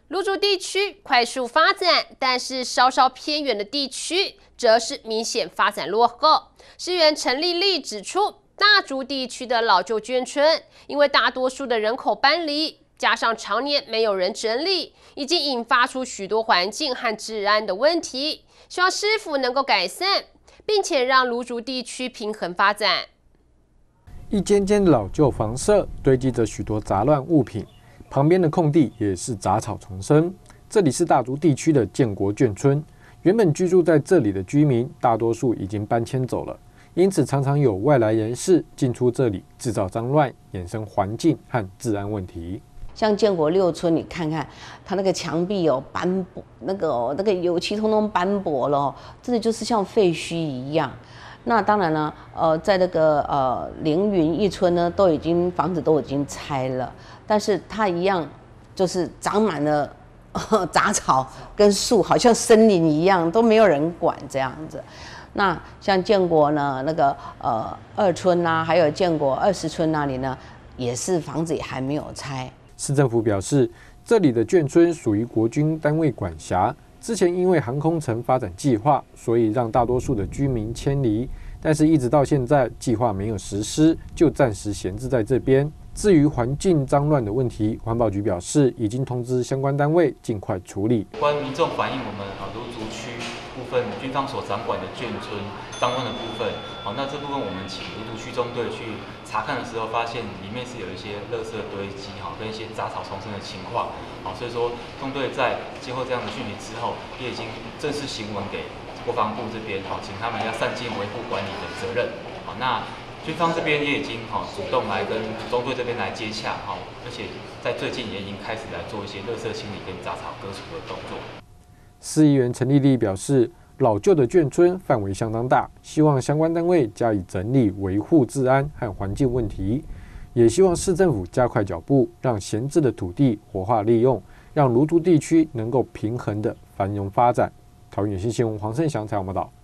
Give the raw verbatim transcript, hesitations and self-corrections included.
芦竹地区快速发展，但是稍稍偏远的地区则是明显发展落后。市议员陈丽丽指出，大竹地区的老旧眷村，因为大多数的人口搬离，加上常年没有人整理，已经引发出许多环境和治安的问题。希望市府能够改善，并且让芦竹地区平衡发展。 一间间老旧房舍堆积着许多杂乱物品。 旁边的空地也是杂草丛生。这里是大竹地区的建国眷村，原本居住在这里的居民，大多数已经搬迁走了，因此常常有外来人士进出这里，制造脏乱，衍生环境和治安问题。 像建国六村，你看看它那个墙壁哦，斑驳，那个、哦、那个油漆通通斑驳了、哦，真的就是像废墟一样。 那当然呢，呃，在那个呃凌云一村呢，都已经房子都已经拆了，但是它一样就是长满了杂草跟树，好像森林一样，都没有人管这样子。那像建国呢，那个呃二村呐、啊，还有建国二十村那里呢，也是房子也还没有拆。 市政府表示，这里的眷村属于国军单位管辖。 之前因为航空城发展计划，所以让大多数的居民迁离，但是一直到现在计划没有实施，就暂时闲置在这边。至于环境脏乱的问题，环保局表示已经通知相关单位尽快处理。 关于民众反映我们啊芦竹区部分军方所掌管的眷村脏乱的部分，好，那这部分我们请芦竹区中队去查看的时候，发现里面是有一些垃圾堆积，哈，跟一些杂草丛生的情况，好，所以说中队在接获这样的讯息之后，也已经正式行文给国防部这边，好，请他们要善尽维护管理的责任，好，那军方这边也已经好主动来跟中队这边来接洽，好，而且在最近也已经开始来做一些垃圾清理跟杂草割除的动作。 市议员陈丽丽表示，老旧的眷村范围相当大，希望相关单位加以整理，维护治安和环境问题，也希望市政府加快脚步，让闲置的土地活化利用，让芦竹地区能够平衡的繁荣发展。桃园新闻黄胜祥采访报道。